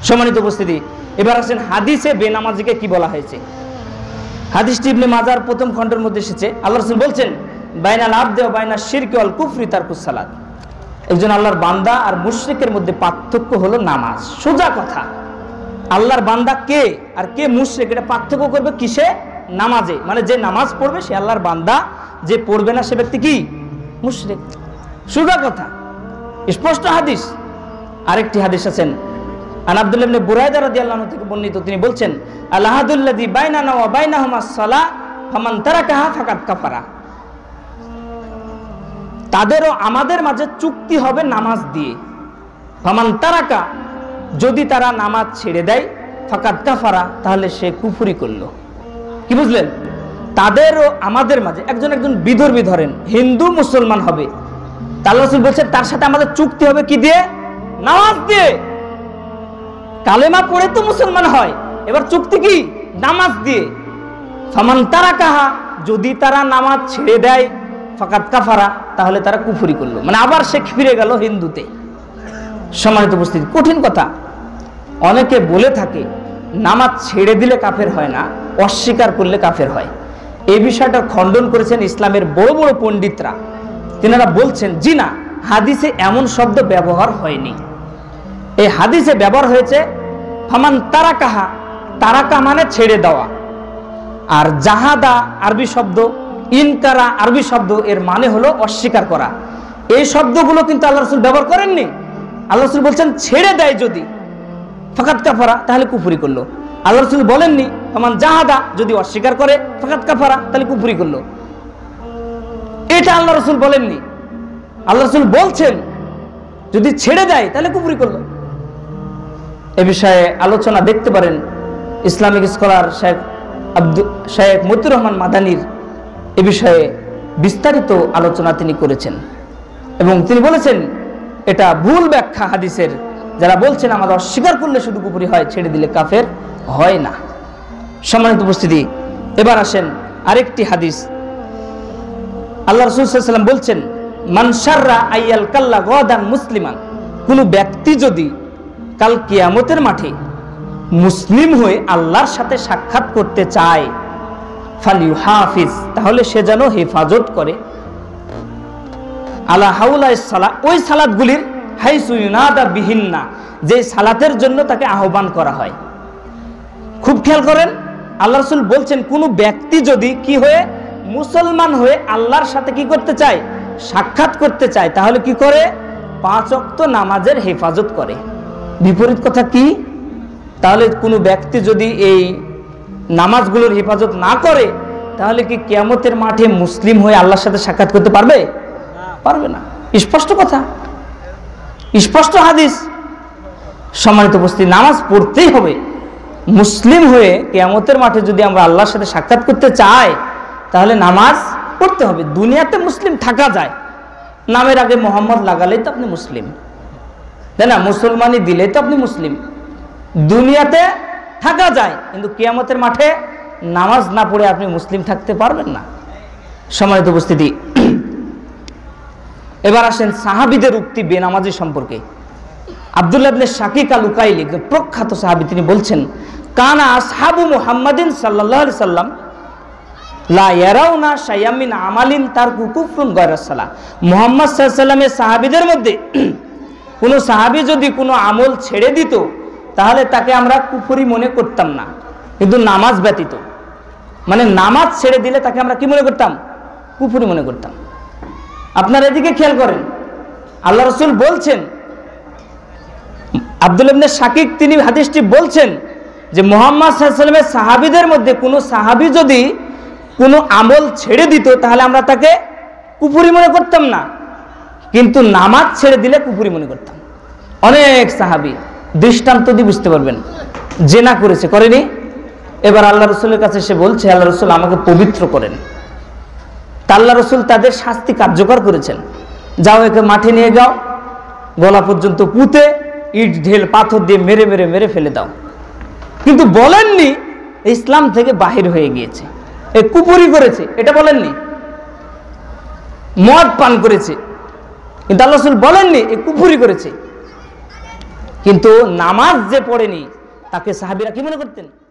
সম্মানিত উপস্থিতি, এবার আসেন হাদিসে বেনামাজিকে কি বলা হয়েছে। হাদিসটি ইবনে মাজার প্রথম খণ্ডের মধ্যে এসেছে। আল্লাহ রাসূল বলছেন, বাইনাল আবদি ওয়া বাইনাশ শিরকি ওয়াল কুফরি তারকুস সালাত। একজন আল্লাহর বান্দা আর মুশরিকের মধ্যে পার্থক্য হলো নামাজ। সোজা কথা, আল্লাহর বান্দা কে আর কে মুশরিক এটা পার্থক্য করবে কিসে? নামাজে। মানে যে নামাজ পড়বে সে আল্লাহর বান্দা, যে পড়বে না সে ব্যক্তি কি? মুশরিক। সোজা কথা, স্পষ্ট হাদিস। আরেকটি হাদিস আছেন আন আব্দুল্লাহ ইবনে বুরায়দা রাদিয়াল্লাহু আনহু থেকে বর্ণিত, তিনি বলছেন, আল আহাদুল্লাযী বাইনানা ওয়া বাইনাহুমাস সালাহ ফামান তারাকাহা ফাকাদ কাফারা। তাদেরও আমাদের মাঝে চুক্তি হবে নামাজ দিয়ে। ফামান তারাকা, যদি তারা নামাজ ছেড়ে দেয়, ফাকাদ কাফারা, তাহলে সে কুফরি করলো। কি বুঝলেন? তাদেরও আমাদের মাঝে একজন বিধর্মী ধরেন হিন্দু মুসলমান হবে, আল্লাহ রাসূল বলছেন তার সাথে আমাদের চুক্তি হবে কি দিয়ে? নামাজ দিয়ে। কালেমা পড়ে তো মুসলমান হয়, এবার চুক্তি কি? নামাজ দিয়ে। ফামান তারাকাহা, যদি তারা নামাজ ছেড়ে দেয়, ফাকাদ কাফারা, তাহলে তারা কুফরি করলো, মানে আবার সে ফিরে গেল হিন্দুতে। সম্মানিত উপস্থিতি, কঠিন কথা। অনেকে বলে থাকে নামাজ ছেড়ে দিলে কাফের হয় না, অস্বীকার করলে কাফের হয়। এই বিষয়টা খণ্ডন করেছেন ইসলামের বড় বড় পণ্ডিতরা। তিনারা বলছেন, জি না, হাদিসে এমন শব্দ ব্যবহার হয়নি। এই হাদিসে ব্যবহার হয়েছে ফামান তারাকাহা, তারাকা মানে ছেড়ে দেওয়া, আর জাহাদা আরবি শব্দ, ইনকারা আরবি শব্দ, এর মানে হলো অস্বীকার করা। এই শব্দগুলো কিন্তু আল্লাহ রাসূল ব্যবহার করেননি। আল্লাহ রাসূল বলছেন ছেড়ে দেয় যদি, ফাকাদ কাফারা, তাহলে কুফরি করলো। আল্লাহ রাসূল বলেননি ফামান জাহাদা, যদি অস্বীকার করে, ফাকাদ কাফারা, তাহলে কুফরি করলো। এটা আল্লাহ রাসূল বলেননি। আল্লাহ রাসূল বলছেন যদি ছেড়ে দেয় তাহলে কুফরি করলো। এ বিষয়ে আলোচনা দেখতে পারেন ইসলামিক স্কলার শেখ মতিউর রহমান মাদানির এ বিষয়ে বিস্তারিত আলোচনা তিনি করেছেন, এবং তিনি বলেছেন এটা ভুল ব্যাখ্যা হাদিসের। যারা বলছেন আমাদের অস্বীকার করলে শুধু কুফরি হয়, ছেড়ে দিলে কাফের হয় না। সম্মানিত উপস্থিতি, এবার আসেন আরেকটি হাদিস। আল্লাহ রাসূল সাল্লাল্লাহু আলাইহি ওয়াসাল্লাম বলছেন, মান শাররা আইয়াল কাল্লা গাদান মুসলিমান, কোন ব্যক্তি যদি কাল কিয়ামতের মাঠে মুসলিম হয়ে আল্লাহর সাথে সাক্ষাৎ করতে চায়, ফালিউহাফিজ, তাহলে সে যেন হেফাজত করে, আলা হাউলাইস সালাহ, ওই সালাতগুলির, হাইসু ইউনাদা বিহিন্না, যে সালাতের জন্য তাকে আহ্বান করা হয়। খুব খেয়াল করেন, আল্লাহ রাসূল বলছেন কোন ব্যক্তি যদি কি হয়ে মুসলমান হয়ে আল্লাহর সাথে কি করতে চায়? সাক্ষাৎ করতে চায়, তাহলে কি করে? 5 ওয়াক্ত নামাজের হেফাজত করে। বিপরীত কথা কি? তাহলে কোনো ব্যক্তি যদি এই নামাজগুলোর হেফাজত না করে, তাহলে কি কিয়ামতের মাঠে মুসলিম হয়ে আল্লাহর সাথে সাক্ষাৎ করতে পারবে? পারবে না। স্পষ্ট কথা, স্পষ্ট হাদিস। সম্মানিত উপস্থিতি, নামাজ পড়তেই হবে। মুসলিম হয়ে কিয়ামতের মাঠে যদি আমরা আল্লাহর সাথে সাক্ষাৎ করতে চাই, তাহলে নামাজ পড়তে হবে। দুনিয়াতে মুসলিম থাকা যায়, নামের আগে মোহাম্মদ লাগালেই তো আপনি মুসলিম, তাই না? মুসলমানি দিলেই তো আপনি মুসলিম। দুনিয়াতে থাকা যায়, কিন্তু কিয়ামতের মাঠে নামাজ না পড়ে আপনি মুসলিম থাকতে পারবেন না। সম্মানিত উপস্থিতি, এবার আসেন সাহাবীদের উক্তি বেনামাজি সম্পর্কে। আব্দুল্লাহ ইবনে শাকিক আল উকাইলি, একজন প্রখ্যাত সাহাবী, তিনি বলছেন, কানা আসহাবু মুহাম্মাদিন সাল্লাল্লাহু আলাইহি সাল্লাম লা ইয়ারাউনা শাইআম মিন আমালিন তারকু কুফরুন গায়রা সালাহ। মুহাম্মদ সাল্লাল্লাহু আলাইহি সাল্লামের সাহাবীদের মধ্যে কোন সাহাবী যদি কোনো আমল ছেড়ে দিত, তাহলে তাকে আমরা কুফরি মনে করতাম না, কিন্তু নামাজ ব্যতীত, মানে নামাজ ছেড়ে দিলে তাকে আমরা কি মনে করতাম? কুফরি মনে করতাম। আপনারা এদিকে খেয়াল করেন, আল্লাহ রাসূল বলছেন, আব্দুল্লাহ ইবনে শাকিক তিনি হাদিসটি বলছেন যে মুহাম্মদ সাল্লাল্লাহু আলাইহি ওয়াসাল্লামের সাহাবীদের মধ্যে কোনো সাহাবী যদি কোনো আমল ছেড়ে দিত, তাহলে আমরা তাকে কুফরি মনে করতাম না, কিন্তু নামাজ ছেড়ে দিলে কুফরি মনে করতাম। অনেক সাহাবী, দৃষ্টান্ত দিয়ে বুঝতে পারবেন, জেনা করেছে, করেনি? এবার আল্লাহ রাসূলের কাছে সে বলছে, আল্লাহ রাসূল আমাকে পবিত্র করেন। তা আল্লাহ রাসূল তাদের শাস্তি কার্যকর করেছেন, যাও একে মাঠে নিয়ে যাও, গলা পর্যন্ত পুঁতে ইট ঢেল পাথর দিয়ে মেরে মেরে মেরে ফেলে দাও। কিন্তু বলেননি ইসলাম থেকে বাহির হয়ে গিয়েছে, এ কুফরি করেছে, এটা বলেননি। মদ পান করেছে, কিন্তু আল্লাহ রাসূল বলেননি এ কুফরি করেছে। কিন্তু নামাজ যে পড়েনি তাকে সাহাবীরা কি মনে করতেন?